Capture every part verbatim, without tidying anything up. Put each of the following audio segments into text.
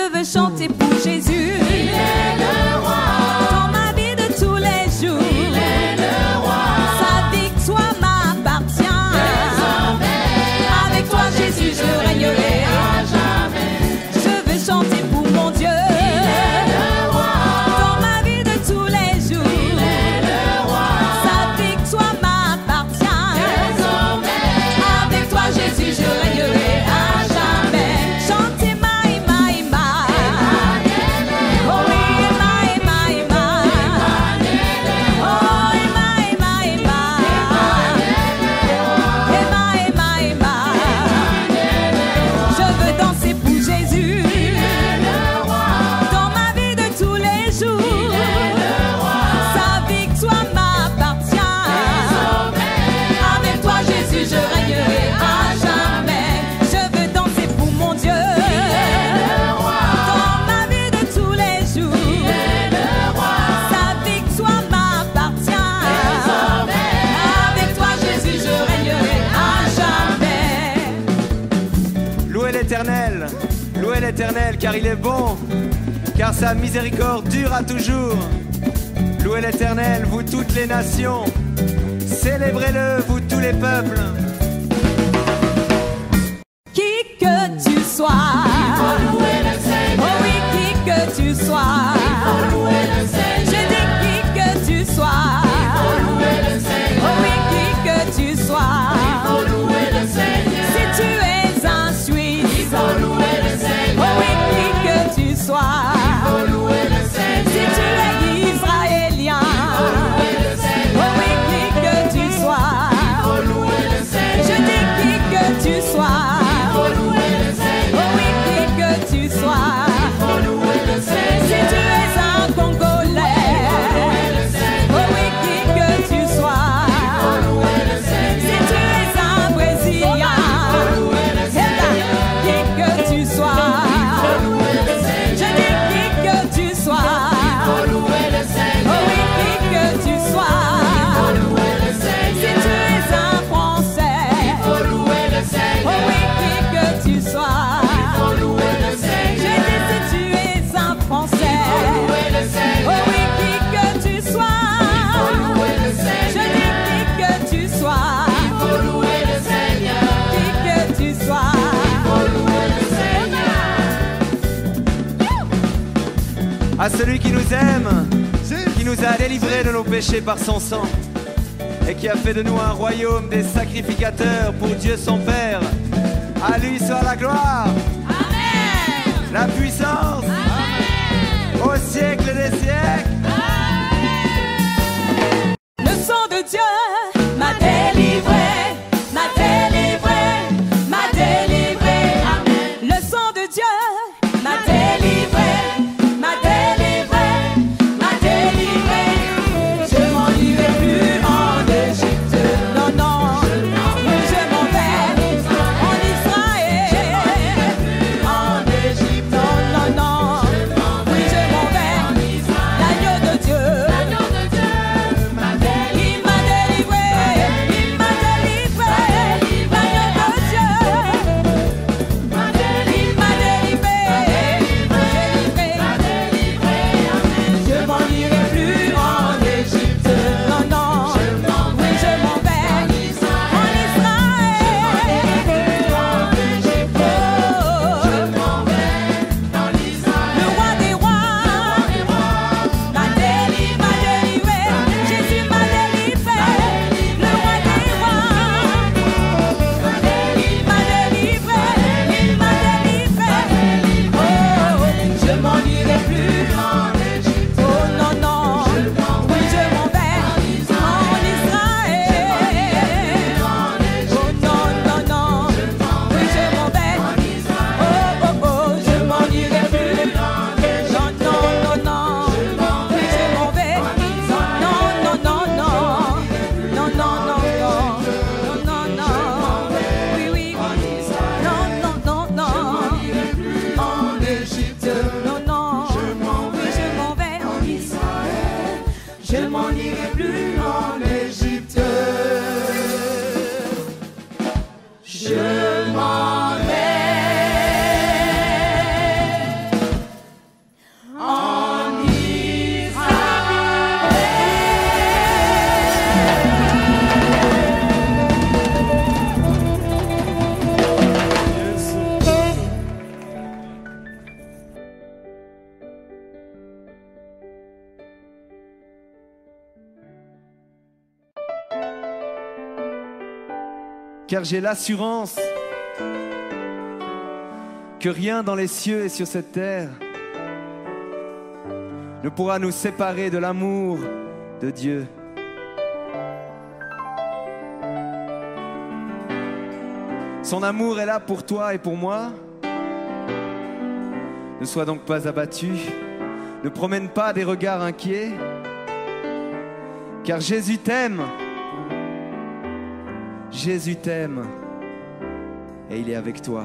Je veux chanter pour Jésus. Il est le roi. Dans ma vie de tous les jours. Il est le roi. Sa victoire m'appartient. Désormais, avec toi Jésus je régnerai à jamais. Je veux chanter pour mon Dieu. Il est le roi. Dans ma vie de tous les jours. Il est le roi. Sa victoire m'appartient. Désormais, avec toi Jésus je régnerai à jamais. Chantez maï maï maï. Oh oui maï maï maï. Oh oui maï maï maï. Et maï maï maï. Je veux danser pour Jésus. Dans ma vie de tous les jours. Sa victoire m'appartient. Avec toi Jésus je régnerai à jamais. Je veux danser pour mon Dieu. Dans ma vie de tous les jours. Sa victoire m'appartient. Avec toi Jésus je régnerai à jamais. Louez l'Éternel, louez l'Éternel car il est bon, car sa miséricorde dure à toujours. Louez l'Éternel, vous toutes les nations, célébrez-le, vous tous les peuples. Qui que tu sois. Oh oui, qui que tu sois. Je dis qui que tu sois. Oh oui, qui que tu sois. Si tu es un Suisse. Oh oui, qui que tu sois. Si tu es Israélien. Oh oui, qui que tu sois. Je dis qui que tu sois. Oh oui, qui que tu sois. Si tu es un Congolais. Oh oui, qui que tu sois. Si tu es un Brésilien. Qui que tu sois. Je dis qui que tu sois. Oh oui, qui que tu sois. Si tu es un Français. Oh oui, qui que tu sois. Je dis si tu es un Français. Oh oui, qui que tu sois. Je dis qui que tu sois. Qui que tu sois. À celui qui nous aime, qui nous a délivrés de nos péchés par son sang, et qui a fait de nous un royaume des sacrificateurs pour Dieu son Père. À lui soit la gloire, Amen. la puissance, au siècle des siècles. Le sang de Dieu m'a délivré, m'a délivré, m'a délivré. Amen. Le sang de Dieu m'a délivré, m'a délivré, m'a délivré. Je m'en irai plus en Égypte. Non, non, je m'en vais en Israël. En Égypte. Non, non, non, oui, je m'en vais. L'agneau de Dieu. Il m'a délivré, il m'a délivré, l'agneau de Dieu. Il m'a délivré, délivré, je m'en irai plus en Égypte. Non, non, oui, je m'en vais en Israël. Le roi des rois m'a délivré, m'a délivré, Jésus m'a délivré. Le roi des rois il m'a délivré, il m'a délivré. Oh, je m'en irai plus en Égypte. Oh non, non, oui, je m'en vais en Israël. Oh non, non, non, oui, je m'en vais. Oh, oh, oh, je m'en irai plus. Non, non, non, non, oui, je m'en vais. Non, non, non, non, non, non, non, non, non, non, oui, oui, non, non, non, non, en Égypte. Non, non, oui, je m'en vais en Israël. Je m'en irai plus en Égypte. Je m'en vais car j'ai l'assurance que rien dans les cieux et sur cette terre ne pourra nous séparer de l'amour de Dieu. Son amour est là pour toi et pour moi. Ne sois donc pas abattu, ne promène pas des regards inquiets, car Jésus t'aime. Jésus t'aime et il est avec toi.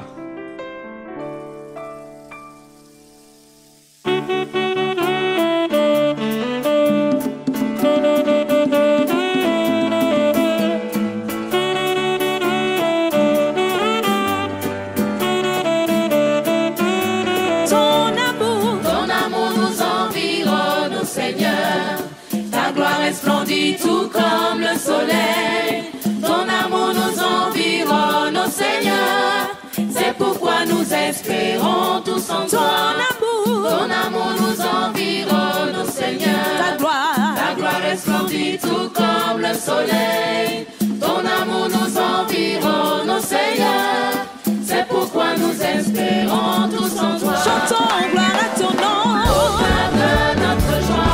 Resplendit tout comme le soleil. Ton amour nous environne, ô Seigneur. C'est pourquoi nous espérons tous en toi. Ton amour, ton amour nous environne, ô Seigneur. Ta gloire, ta gloire resplendit tout comme le soleil. Ton amour nous environne, ô Seigneur. C'est pourquoi nous espérons tous en toi. Chantons gloire à ton nom. Au cœur de notre joie.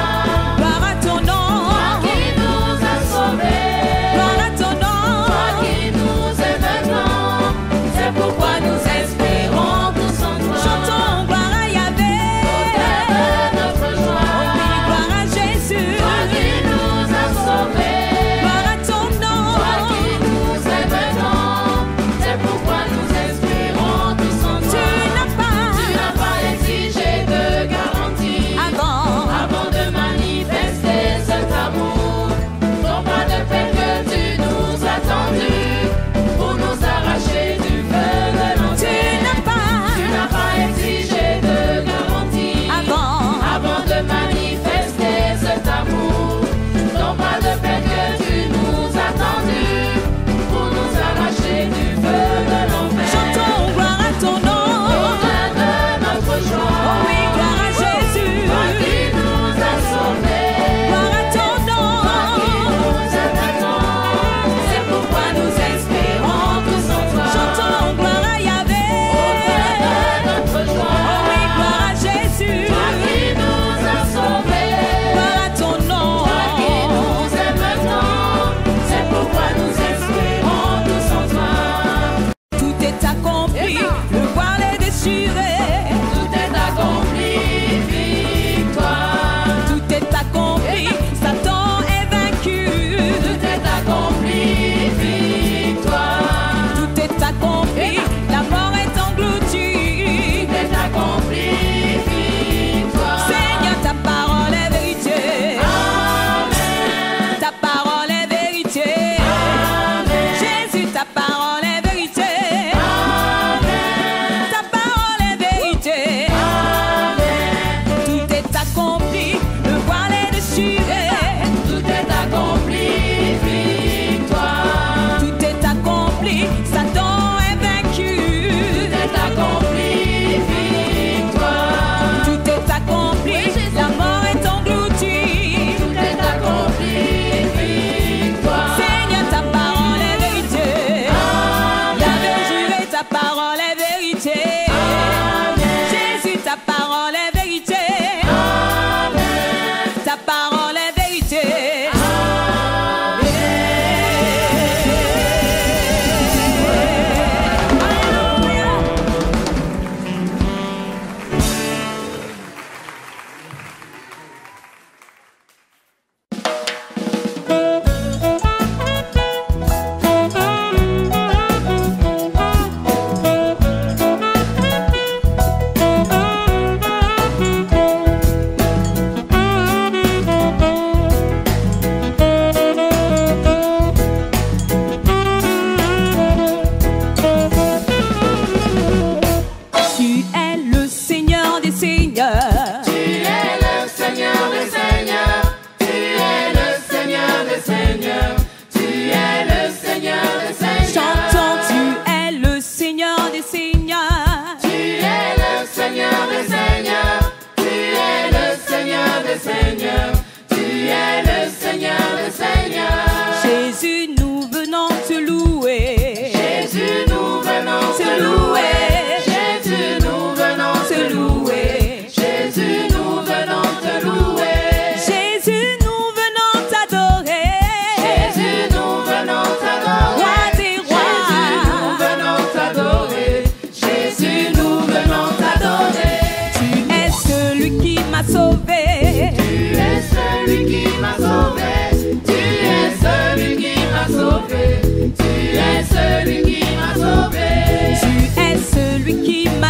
Tu n'as pas exigé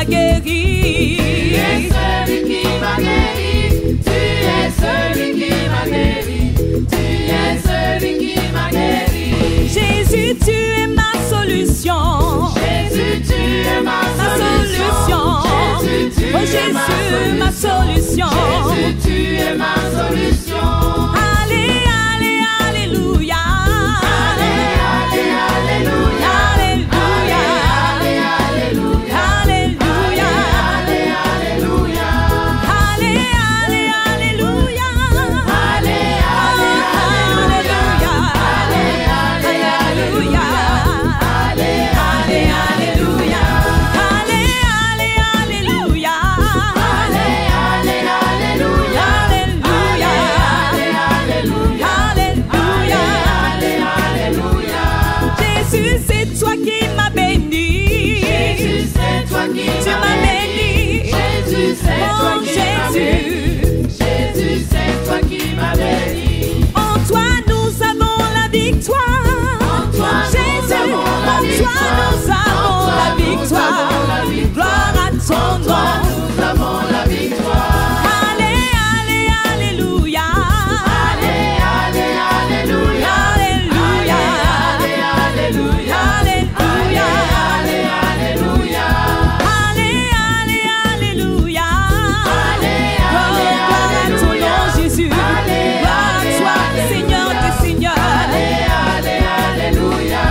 guéri. Tu es celui qui m'a guéri. Tu es celui qui m'a guéri. Tu es celui qui m'a guéri. Jésus, tu es ma solution. Jésus, tu es ma Ma solution. solution. Jésus, tu Oh es Jésus, ma ma solution. solution. Jésus, tu es ma solution. Allez, allez, alléluia. Allez, allez, alléluia. Alléluia. Allez, alléluia. Alléluia. Allez, alléluia. Allez, allez, alléluia. Allez, allez, alléluia. Allez, allez, alléluia. Allez, allez, alléluia. Allez, allez, alléluia. Allez, allez, alléluia. Alléluia. Allez, alléluia. Alléluia. Allez, alléluia. Jésus, c'est toi qui m'as béni. Jésus, c'est toi qui Tu m'as m'as béni. Jésus, c'est toi Oh qui m'as béni. Jésus, Jésus, c'est toi qui m'as béni. en toi nous avons la victoire. En toi, nous Jésus, avons la en toi victoire. nous avons En toi, la nous victoire. avons la victoire. Gloire à ton Toi, nom. nous avons la victoire. Allez, allez, alléluia. Allez, allez, alléluia. Alléluia. Allez, alléluia. Alléluia. Allez, alléluia. Allez, allez, alléluia. Allez, Oh, allez, gloire à ton alléluia. nom, Jésus. Allez, Gloire à allez, toi, alléluia. Seigneur des Seigneurs. Allez, allez, alléluia.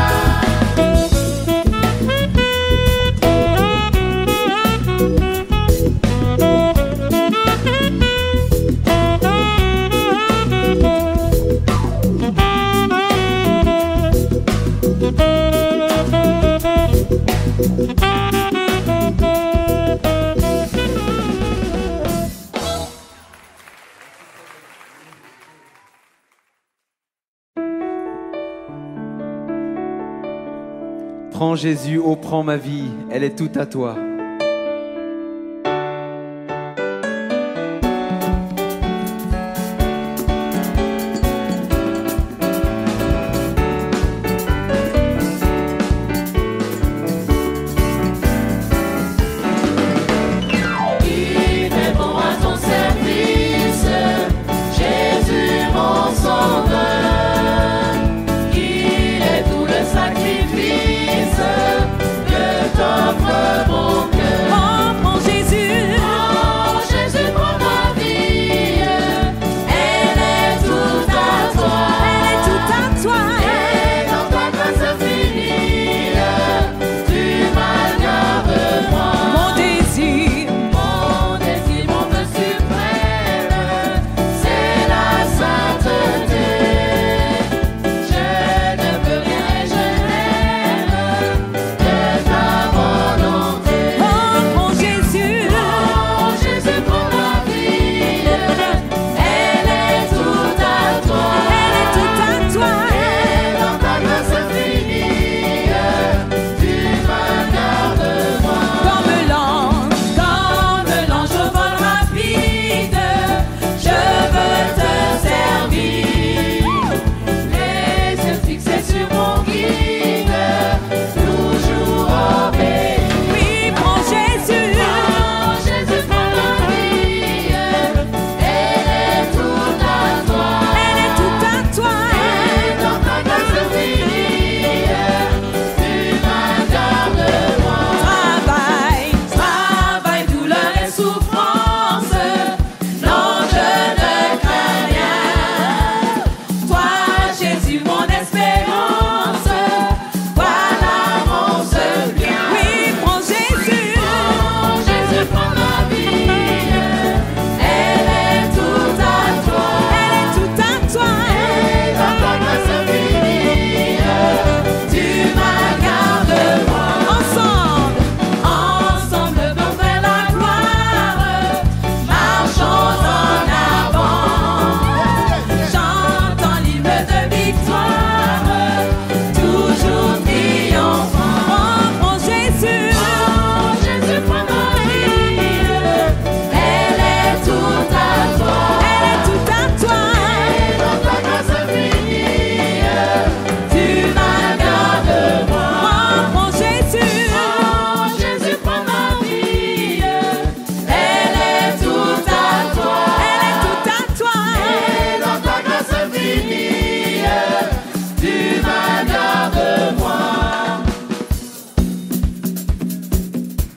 Prends Jésus, oh prends ma vie, elle est toute à toi. Il est bon à ton service, Jésus mon sauveur. Il est tout le sacrifice que t'offre mon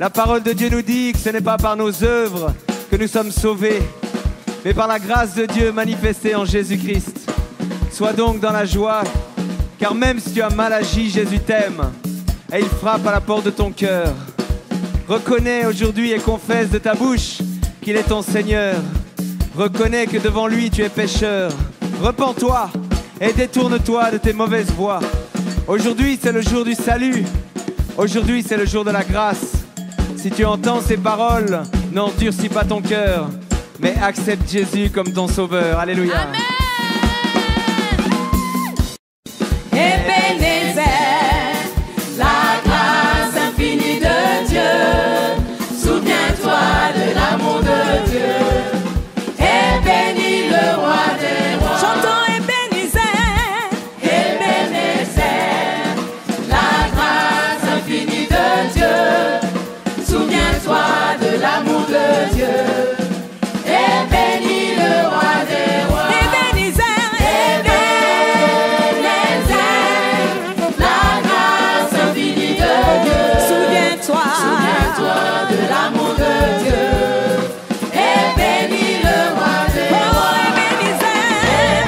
La parole de Dieu nous dit que ce n'est pas par nos œuvres que nous sommes sauvés, mais par la grâce de Dieu manifestée en Jésus-Christ. Sois donc dans la joie, car même si tu as mal agi, Jésus t'aime et il frappe à la porte de ton cœur. Reconnais aujourd'hui et confesse de ta bouche qu'il est ton Seigneur. Reconnais que devant lui tu es pécheur. Repens-toi et détourne-toi de tes mauvaises voies. Aujourd'hui c'est le jour du salut. Aujourd'hui c'est le jour de la grâce. Si tu entends ces paroles, n'endurcis pas ton cœur, mais accepte Jésus comme ton sauveur. Alléluia. Amen. Ebenezer, La grâce infinie de Dieu, souviens-toi de l'amour de Dieu, et bénis le roi des rois. chantons Ebenezer, Ebenezer, la grâce infinie de Dieu, souviens-toi de l'amour de Dieu, et bénis le roi des rois. Ebenezer, Ebenezer, la grâce infinie de Dieu, souviens-toi, souviens-toi de l'amour de Dieu, et bénis le roi des oh rois. Ebenezer,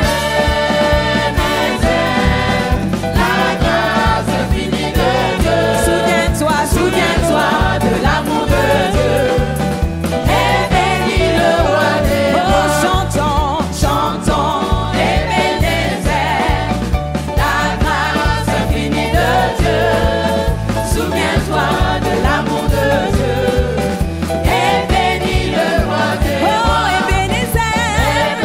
La grâce infinie de Dieu, souviens-toi, souviens-toi de l'amour de Dieu, et bénis le roi des oh rois. chantons, Chantons Ebenezer, la grâce infinie de Dieu, souviens-toi de l'amour de Dieu, et bénis le roi des oh rois. Ebenezer,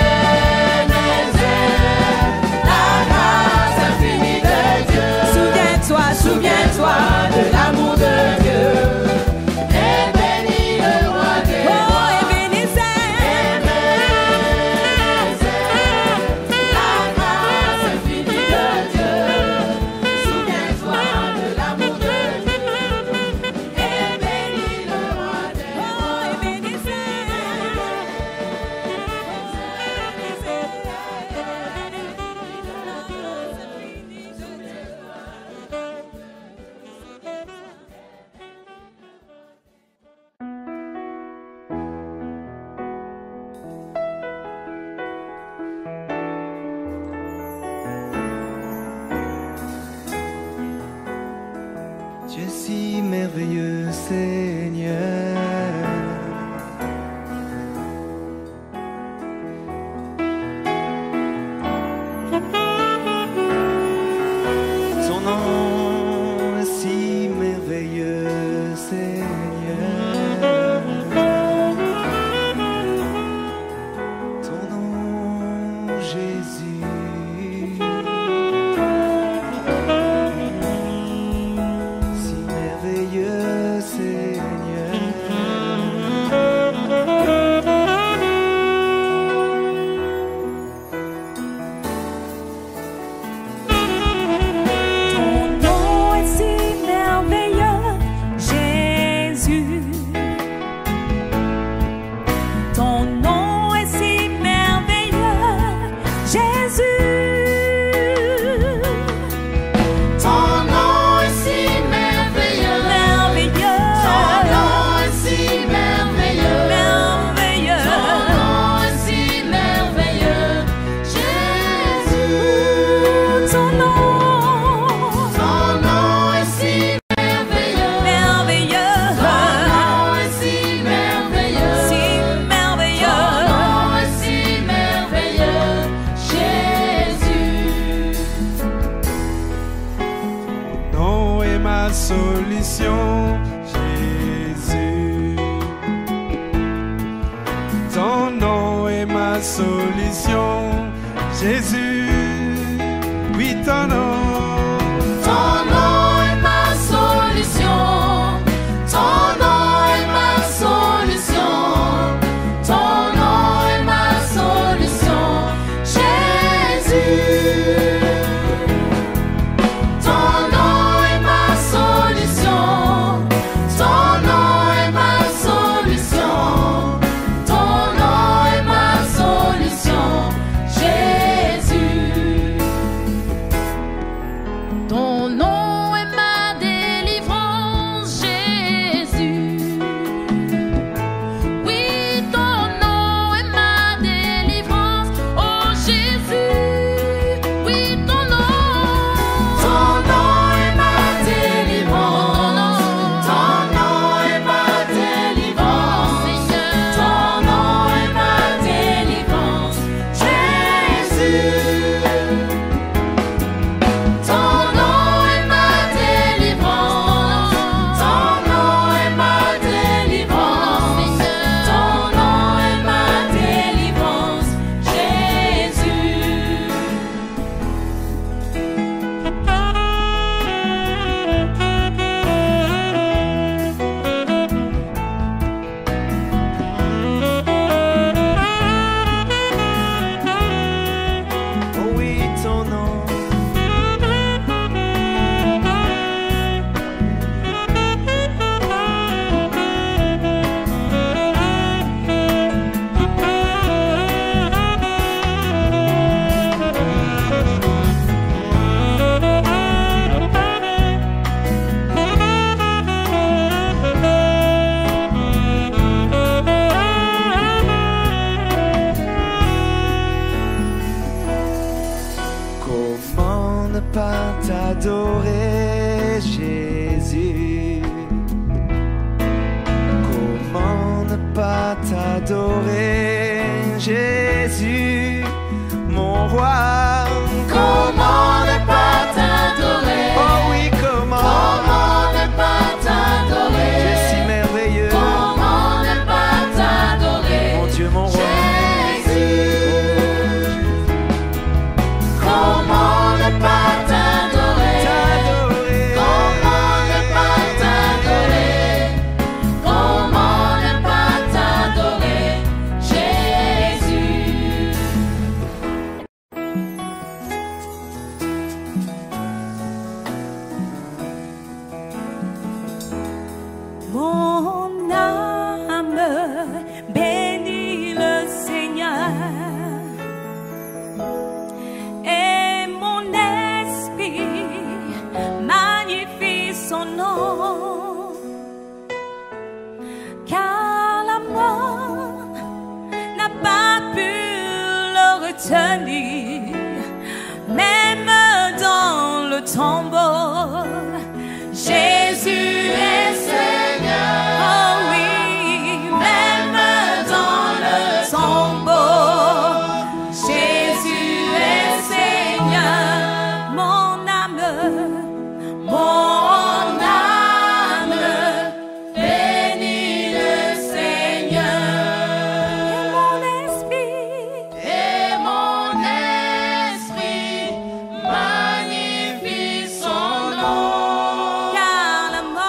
La grâce infinie de Dieu, souviens-toi, souviens-toi de l'amour de Dieu, et bénis le roi des oh rois. Ebenezer, La grâce infinie de Dieu, souviens-toi de l'amour de Dieu, et bénis le roi des rois. oh Ebenezer. Tu es si merveilleux, Seigneur. Ton nom est si merveilleux, Seigneur. Ton nom, Jésus. Si merveilleux, Seigneur. Ton nom est si merveilleux, Jésus. Ton nom est si merveilleux, Jésus. Ton nom est si merveilleux, Merveilleux, ton nom est si merveilleux, merveilleux. ton nom est si merveilleux, Jésus. Ton nom, Ton nom est si merveilleux, merveilleux, ton nom est si merveilleux, si ton merveilleux. nom est si merveilleux, Jésus. Nom est ma solution, Jésus. Ton nom est ma solution, Jésus. Oui, ton nom. Ton nom est ma solution, ton nom est ma solution, ton nom est ma solution, Jésus. Ton nom est ma solution, ton nom est ma solution, ton nom est ma solution, Jésus. t'adorer, Jésus, mon roi. Comment ne pas t'adorer? Oh oui, comment? Comment ne pas t'adorer? Tu es si merveilleux. Comment ne pas t'adorer? Mon Dieu, mon roi. Jésus. Comment ne pas t'adorer? T'adorer. Comment ne pas t'adorer? Comment ne pas t'adorer? Jésus. Mon âme bénit le Seigneur et mon esprit magnifie son nom, car la mort n'a pas pu le retenir, même dans le tombeau. Jésus est Seigneur, oh oui, même dans le tombeau. Jésus est Seigneur, mon âme, mon âme bénit le Seigneur. Et mon esprit, Et mon esprit magnifie son nom. car la mort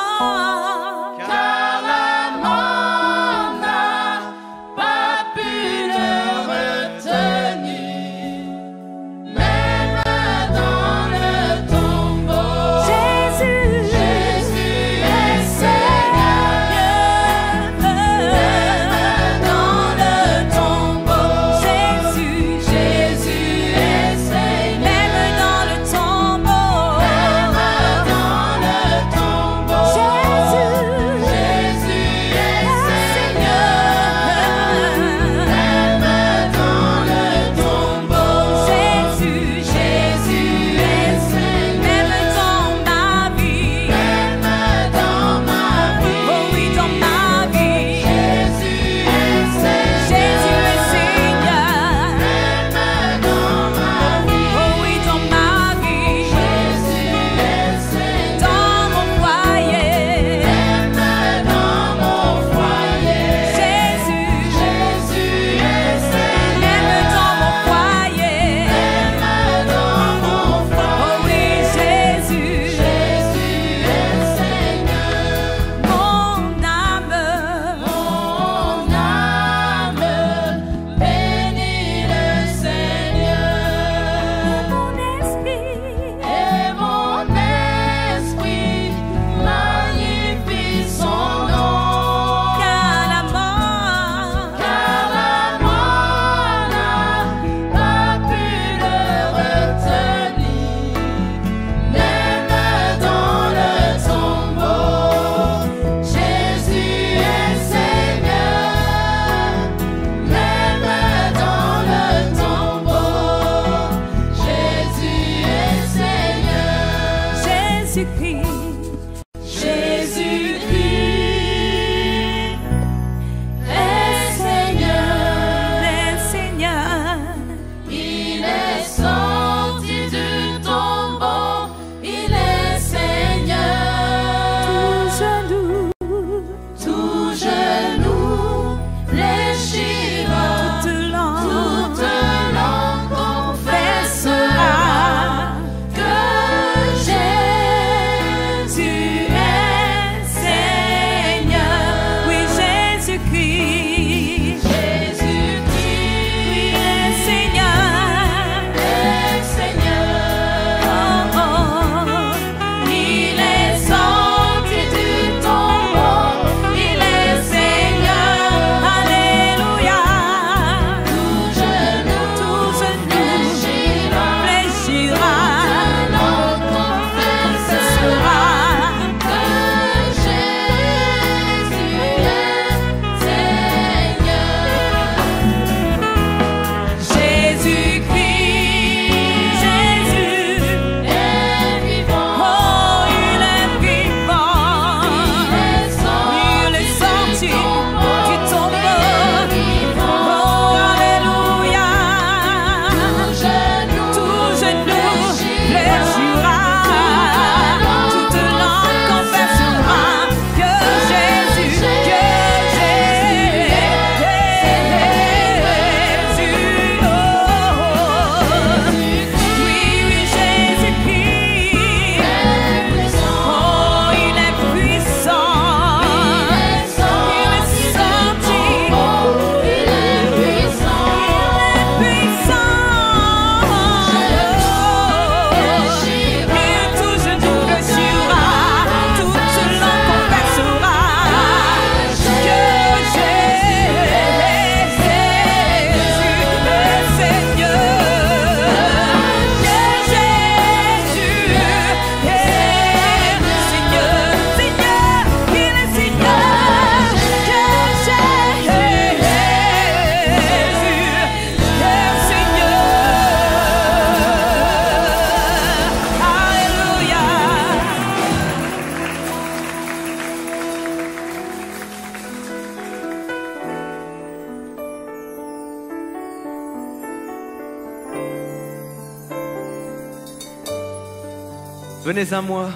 Venez à moi,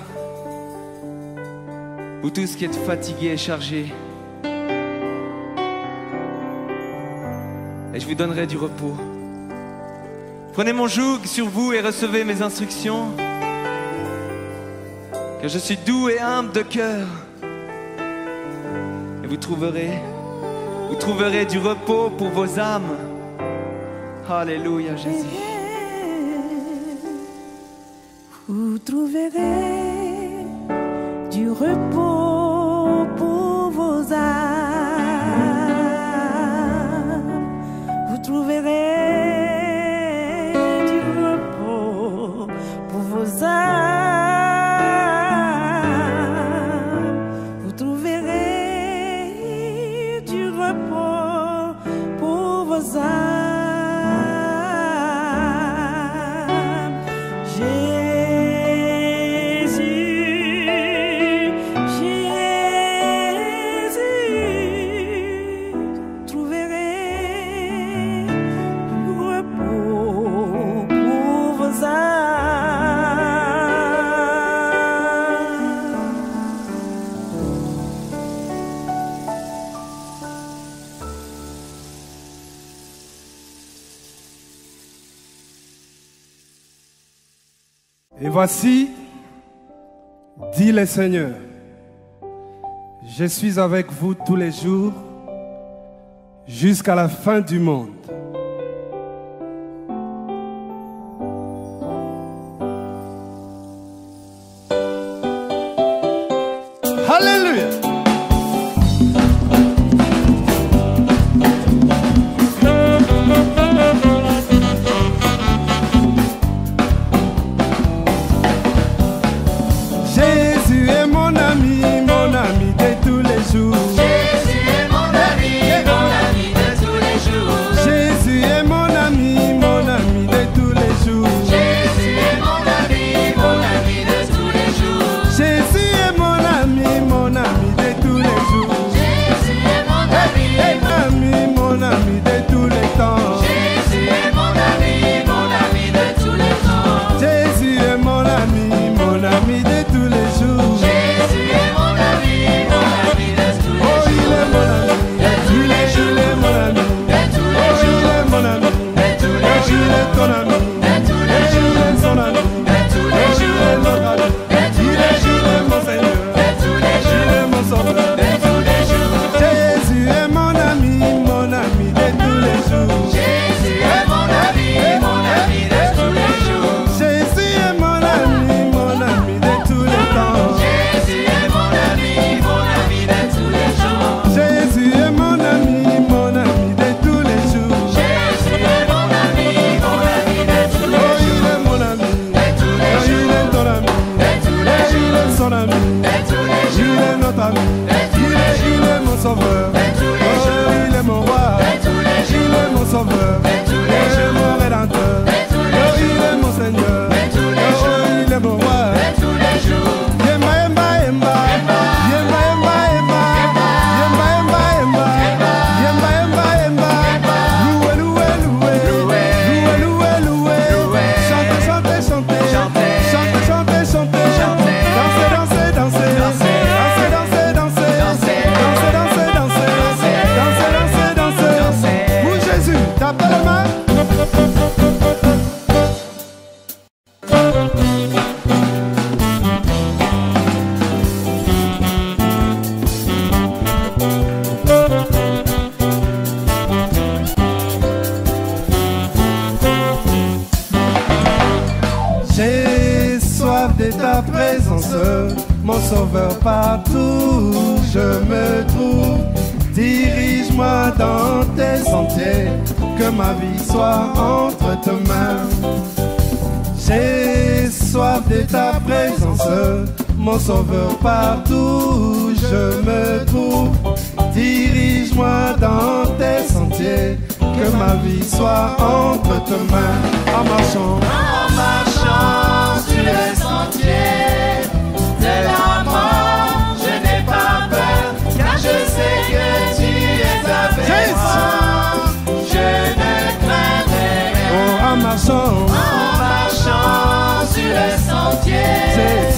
vous tous qui êtes fatigués et chargés, et je vous donnerai du repos. Prenez mon joug sur vous et recevez mes instructions, car je suis doux et humble de cœur, et vous trouverez, vous trouverez du repos pour vos âmes. Alléluia, Jésus. Vous trouverez du repos pour vos âmes. Vous trouverez du repos pour vos âmes. Vous trouverez du repos pour vos âmes. Et voici, dit le Seigneur, je suis avec vous tous les jours jusqu'à la fin du monde. Alléluia. Jésus est mon ami, mon ami de tous les jours. Jésus est mon ami, mon ami de tous les jours. Jésus est mon ami, mon ami de tous les jours. Jésus est mon ami, mon ami de tous les jours. Jésus est mon ami, mon ami de tous les jours. Jésus est mon ami, Ami, mon ami de tous les temps. Jésus est mon ami, mon ami de tous les temps. Jésus est mon ami, mon ami de tous les jours. Jésus est mon ami, mon ami de tous les Oh, il est mon ami, de tous les jours. il est mon ami. De tous Oh, les il jours. est mon ami. De tous les Oh, il jours. est ton ami. De tous les Il jours. est son ami. De tous les Oh, il jours. est notre ami. De tous Il les est, il est mon Seigneur. De tous les Il jours. est mon sauveur. De tous les jours. Jésus est mon ami, mon ami de tous les jours. Jésus est mon ami, mon ami de tous les jours. Jésus est mon ami, mon ami de tous les temps. Jésus est mon ami, mon ami de tous les jours. Jésus est mon ami, mon ami de tous les jours. Jésus est mon ami, mon ami de tous Oh, les il jours. est mon ami. De tous les Oh, il jours. est ton ami. De tous les Oh, il jours. est son ami. De tous les Il jours. est notre ami. De tous Il les est, il est mon sauveur. De tous les Oh, jours. il est mon roi. De tous les Il jours. est mon sauveur. De tous les Il est jours. mon rédempteur. De tous les Oh, il jours. est mon Seigneur. De tous les Oh, jours. il est mon roi. De tous les jours. Yemba, yemba, yemba. Yemba, yemba, yemba. Yemba, yemba, yemba. Yemba, yemba, yemba. Loué, loué, loué. Loué, loué, loué. Chantez, chantez, chantez. Chantez. Chantez, chantez, chantez. Chantez. Dansez, dansez, dansez. Dansez. Dansez, dansez, dansez. Dansez. Dansez, dansez, dansez. Dansez, dansez, dansez. Dansez. Pour Jésus, tapez les mains. J'ai soif de ta présence, mon sauveur partout où je me trouve. Dirige-moi dans tes sentiers, que ma vie soit entre tes mains. J'ai soif de ta présence, mon sauveur partout où je me trouve. Dirige-moi dans tes sentiers, que ma vie soit entre tes mains. En marchant, En marchant sur les sentiers de la mort, je n'ai pas peur, car je sais que tu es avec Jésus. moi. Je ne craindrai rien. oh, en marchant, En marchant sur les sentiers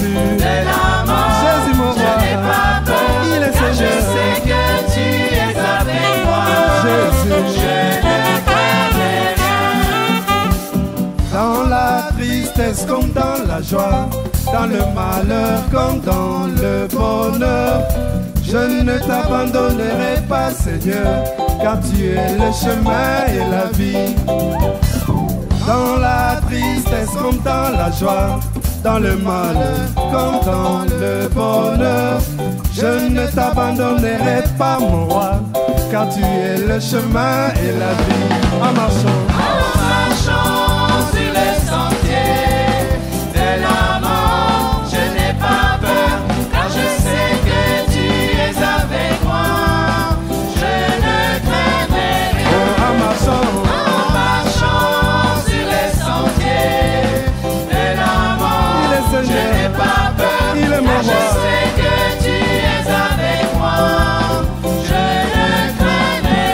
joie, dans le malheur comme dans le bonheur. Je ne t'abandonnerai pas, Seigneur, car tu es le chemin et la vie. Dans la tristesse comme dans la joie, dans le malheur comme dans le bonheur. Je ne t'abandonnerai pas, mon roi, car tu es le chemin et la vie. En marchant, En marchant sur le sentier de la mort, je n'ai pas peur, car je sais que tu es avec moi. Je ne craindrai rien. oh, en marchant, En marchant sur les sentiers de la mort, il est je Seigneur, n'ai pas peur, il est mon car je roi. sais que tu es avec moi. Je ne craindrai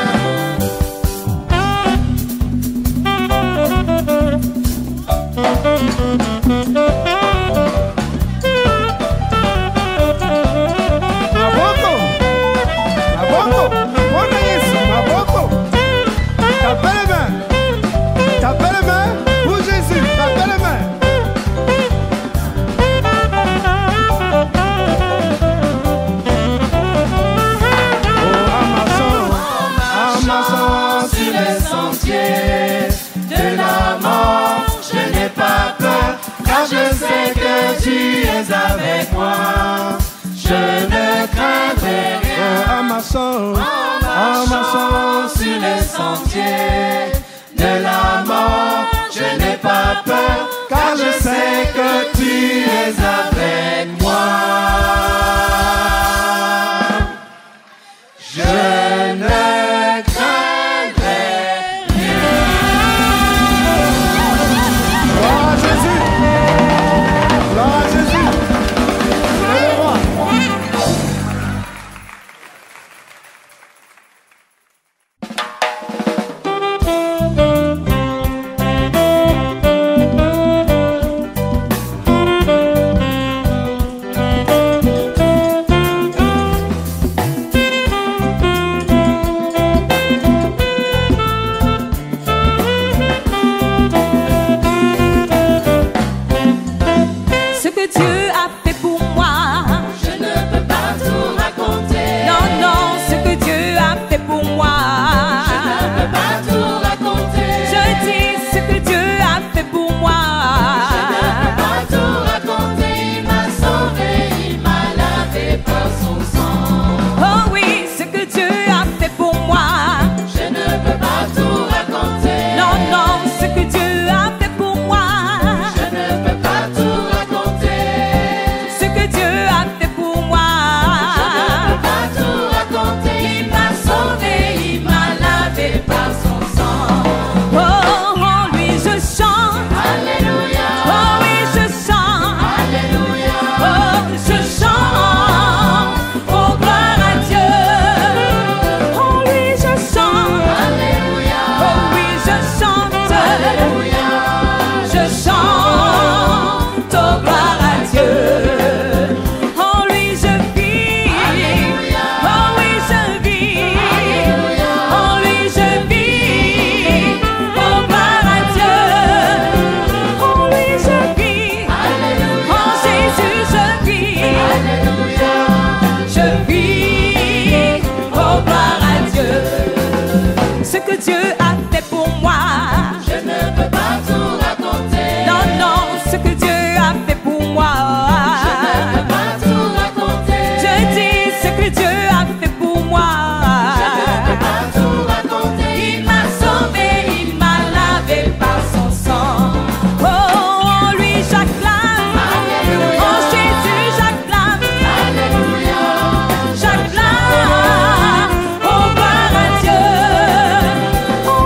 Maboko, Maboko, Bwana Yesu, Maboko. Tapez les mains, tapez les mains pour Jésus, tapez les mains. Oh, en marchant, en marchant sur les sentiers de la mort, je n'ai pas peur, car je sais que tu es avec moi. Je ne craindrai rien. oh, en marchant, En marchant sur les sentiers de la mort, je n'ai pas peur, car je sais que tu es avec moi. Je ne craindrai rien. gloire à Jésus, gloire à Jésus, c'est le roi. Ce que Dieu a fait pour moi. Je ne peux pas tout raconter. Non, non, ce que Dieu a fait pour moi. Je ne peux pas tout raconter. Je dis ce que Dieu a fait pour moi. Je ne peux pas tout raconter. Il m'a sauvé, il m'a lavé par son sang. Oh oui, ce que Dieu a fait pour moi. Je ne peux pas tout raconter. Non, non, ce que Dieu a fait pour moi. Je ne peux pas tout raconter. Ce que Dieu a fait pour moi. Je ne peux pas tout raconter. Il m'a sauvé, il m'a lavé par son sang. Oh, en lui je chante. Alléluia. Oh oui, je chante. Alléluia. Oh, je chante. Oh, gloire à Dieu. Oh oui, je chante. Alléluia. Oh oui, je chante. Alléluia. Je chante. Oh, gloire à Dieu. En lui je vis. Alléluia. Oh oui, je vis. Alléluia. En lui je vis. Oh, gloire à Dieu. En lui je vis. Alléluia. En Jésus je vis. Alléluia. Je vis. Oh, gloire à Dieu. Ce que Dieu a fait pour moi. Je ne peux pas tout raconter. Non, non, ce que Dieu a fait pour moi. Je ne peux pas tout raconter. Je dis ce que Dieu a fait pour moi. Je ne peux pas tout raconter. Il m'a sauvé, il m'a lavé par son sang. Oh, en lui j'acclame. Alléluia. En Jésus j'acclame. Alléluia. J'acclame. Oh, gloire à Dieu. En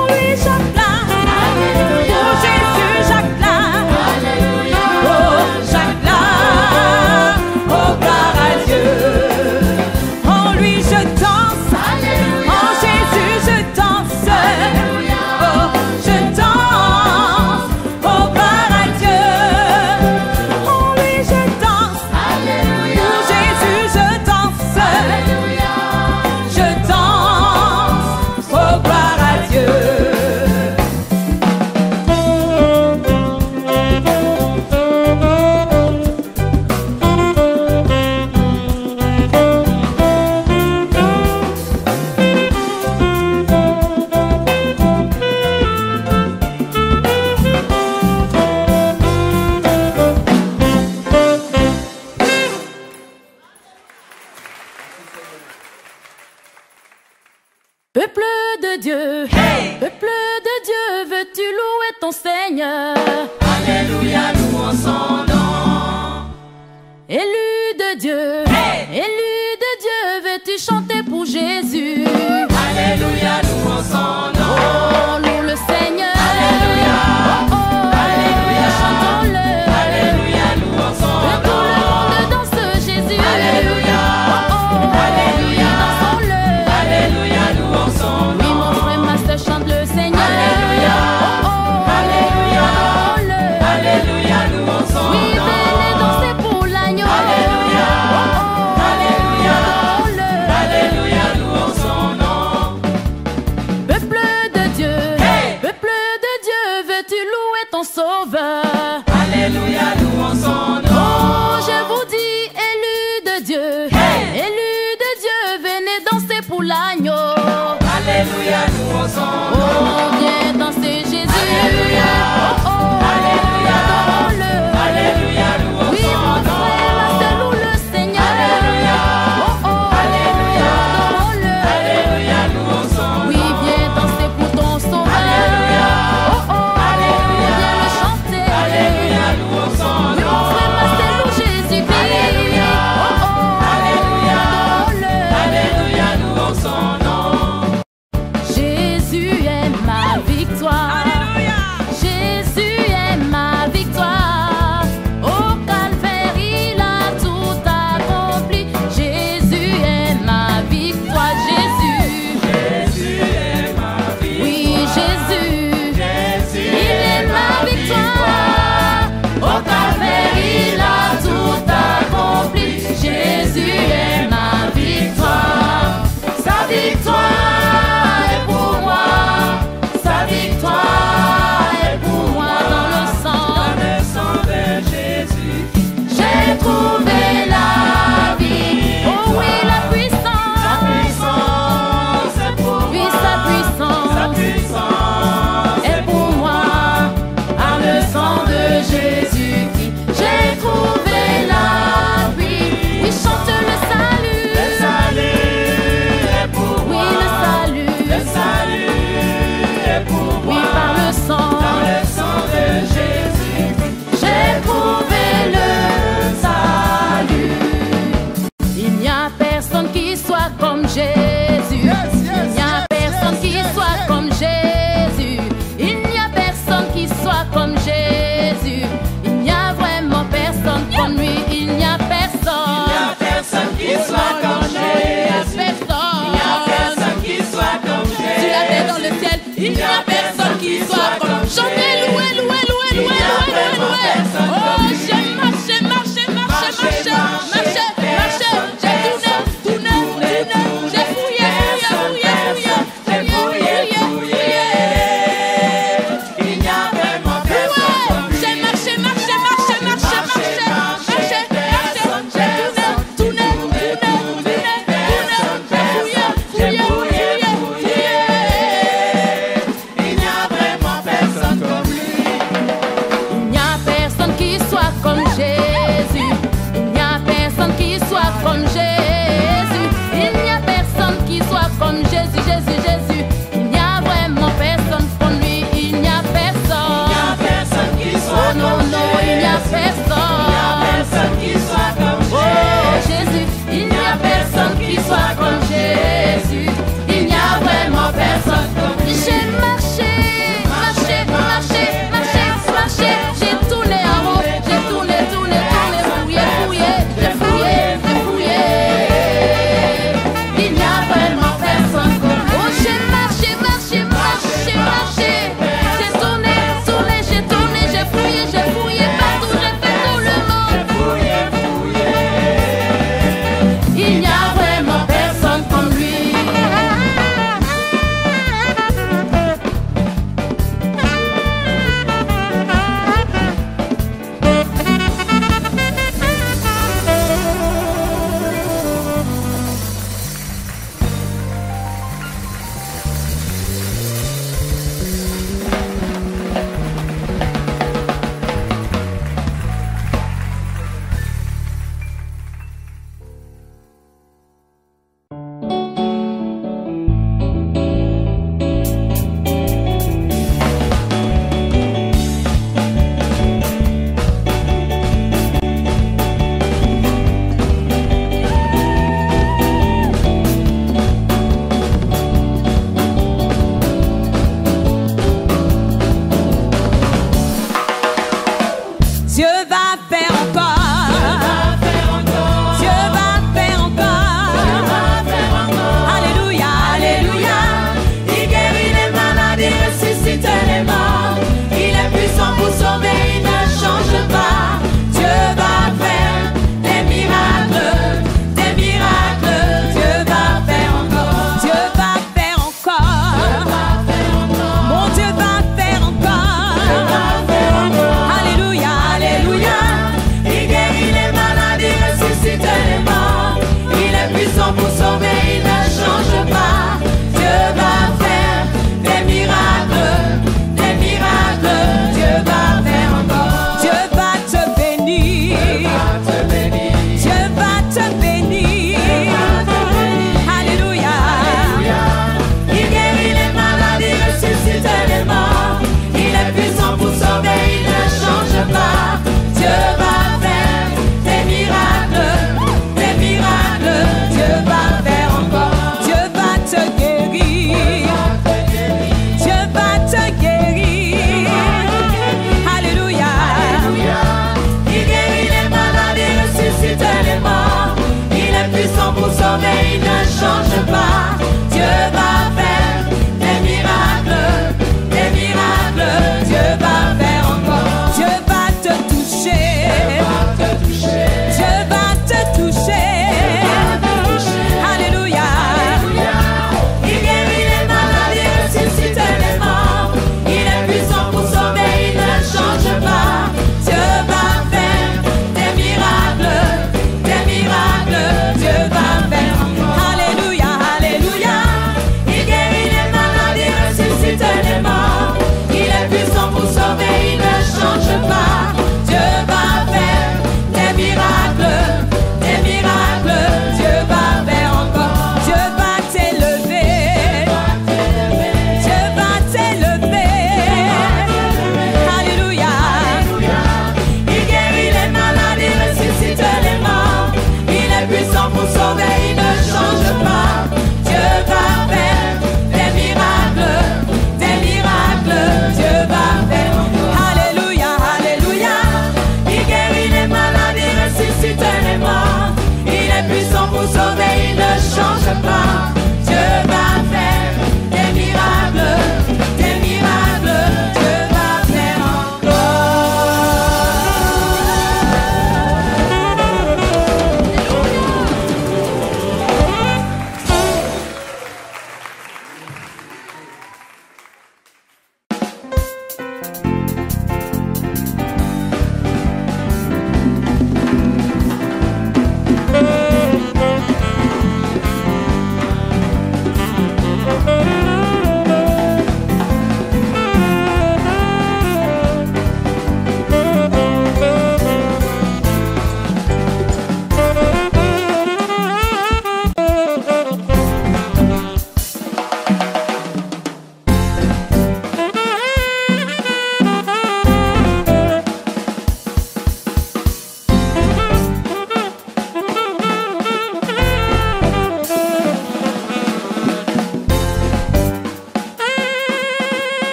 Peuple de Dieu, veux-tu louer ton Seigneur? Alléluia, louons son nom. Élu de Dieu, Hey! élu de Dieu, veux-tu chanter pour Jésus? Alléluia, louons son nom. Oh, loue le Seigneur. Alléluia. Oh, oh, Alléluia. chantons-le. Alléluia, louons son Que tout le nom. monde danse Jésus. Alléluia. Oh, oh, Alléluia. dansons-le. Alléluia, louons son Oui, nom. mon frère Master chante le Seigneur. Alléluia. Oh, oh, Alléluia. adorons-le. Alléluia, louons son Oui, nom. venez danser pour l'agneau. Alléluia. Oh, oh, Alléluia. adorons-le. Alléluia, louons son nom. Peuple de Dieu, Hey! peuple de Dieu, veux-tu louer ton Sauveur? Alléluia, louons son nom. Oh, je vous dis, élu de Dieu, Hey! élu de Dieu, venez danser pour l'agneau. Alléluia, louons son nom. Oh, viens danser Jésus. Alléluia. Oh, oh, Alléluia. adorons-le. Alléluia, louons Oui, son mon nom. frère, Master loue le Seigneur. Alléluia. Oh, oh, Alléluia. adorons-le. Alléluia, louons son Oui, nom. viens danser pour ton Sauveur. Alléluia. Oh, oh, Alléluia. viens le chanter.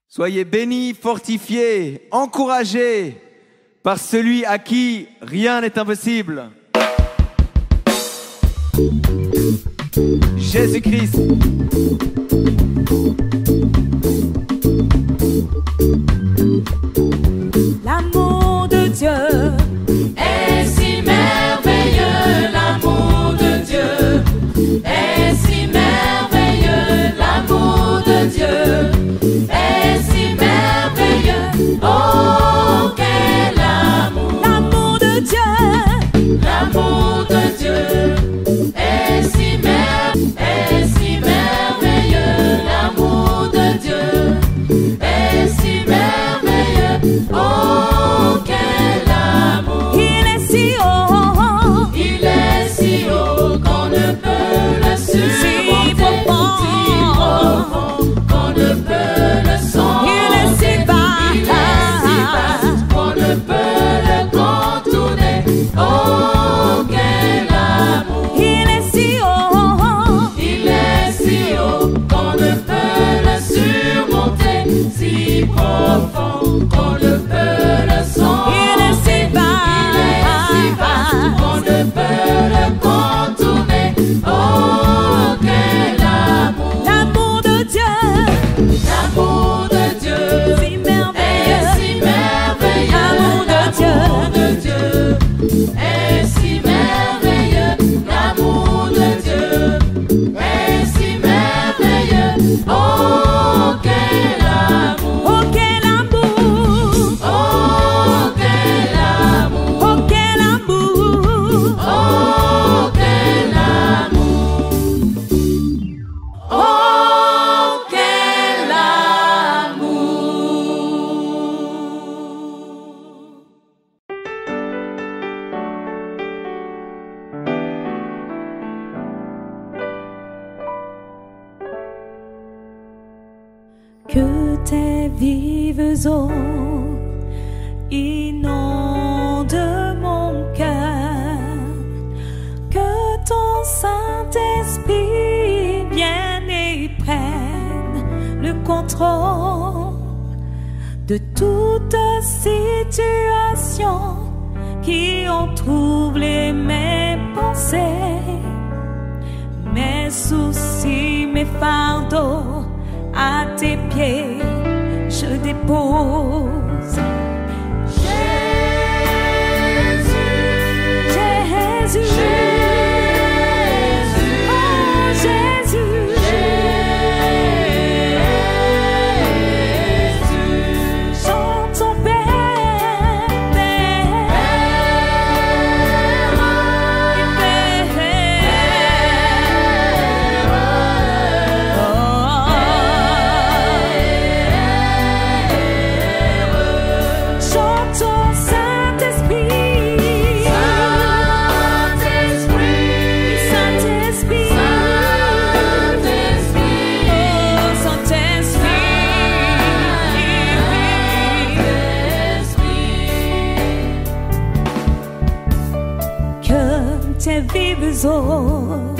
Soyez bénis, fortifiés, encouragés par celui à qui rien n'est impossible. Jésus-Christ. L'amour de Dieu est si merveilleux, l'amour de Dieu est si merveilleux, l'amour de Dieu est si merveilleux. Oh, quel amour! L'amour de Dieu, L'amour de Dieu est si mer- est si merveilleux, l'amour de Dieu est si merveilleux. Oh, quel amour! il est si haut, Il est si haut qu'on ne peut le surmonter, si profond, si profond qu'on ne peut le sonder. il est si bas, Il est si vaste qu'on ne peut le contourner. Oh, quel amour! il est si haut, Il est si haut qu'on ne peut le surmonter, si profond qu'on ne peut le sonder. il est si bas, Il est si vaste qu'on ne peut le contourner. Oh, quel amour! l'amour de Dieu, L'amour de Dieu si est merveilleux, si merveilleux. L'amour de Dieu. L'amour de Dieu est si merveilleux. L'amour de Dieu est si merveilleux. Oh, quel amour! oh quel amour, Oh, quel amour! oh quel amour, Oh, quel amour! Oh, quel amour! que tes vives eaux inondent mon cœur, que ton Saint-Esprit vienne et prenne le contrôle de toute situation qui ont troublé mes pensées, mes soucis, mes fardeaux. À tes pieds, je dépose. Jésus, Jésus, Jésus, oh Jésus, Jésus, chantons Père, Père, chantons Saint-Esprit, Saint-Esprit, Saint-Esprit, Saint-Esprit, oh Saint-Esprit, que tes vives eaux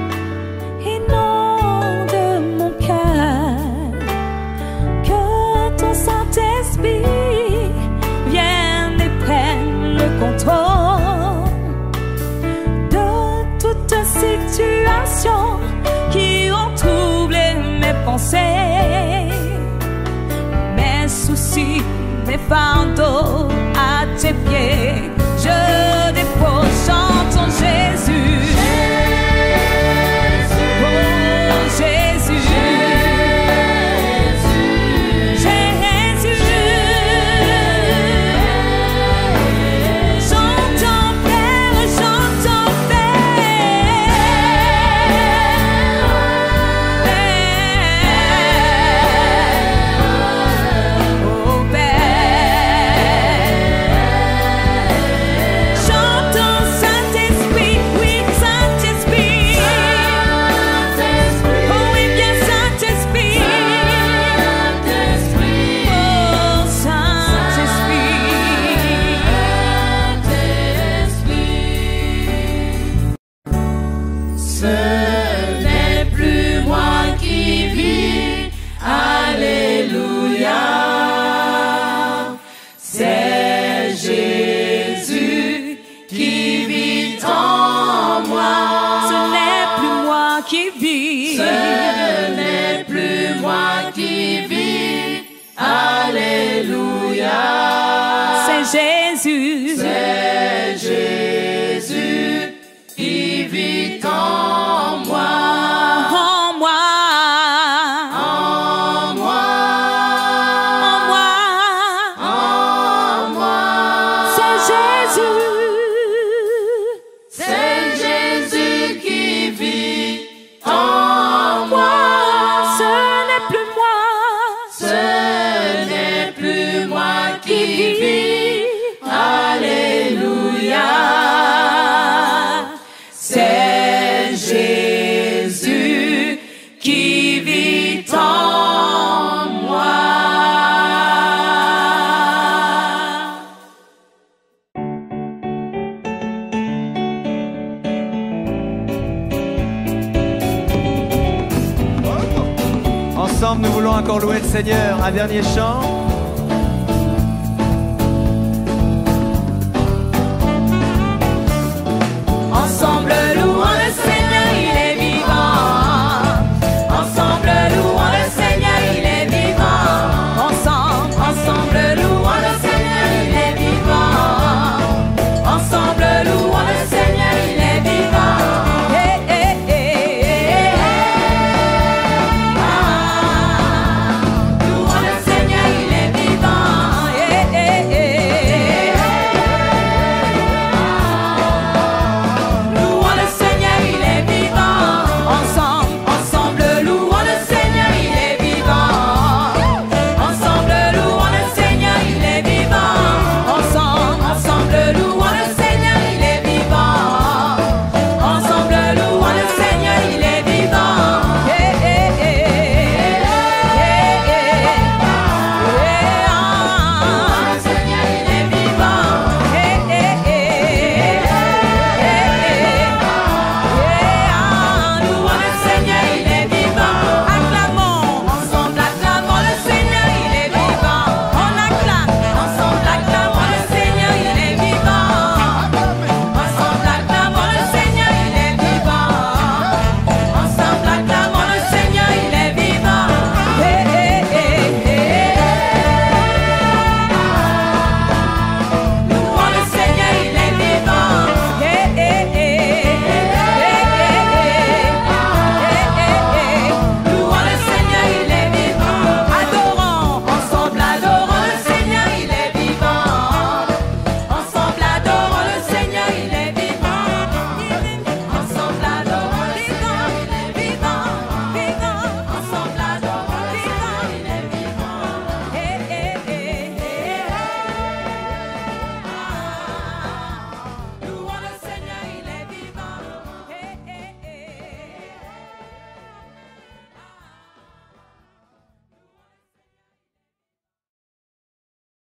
inondent mon cœur, que ton Saint-Esprit vienne et prenne le contrôle de toute situation qui ont troublé mes pensées, mes soucis, mes fardeaux. À tes pieds je dépose. Chantons Jésus, oh Jésus, Jésus, chantons Père, chantons Père, Père, oh Père, ensemble, nous voulons encore louer le Seigneur. Un dernier chant.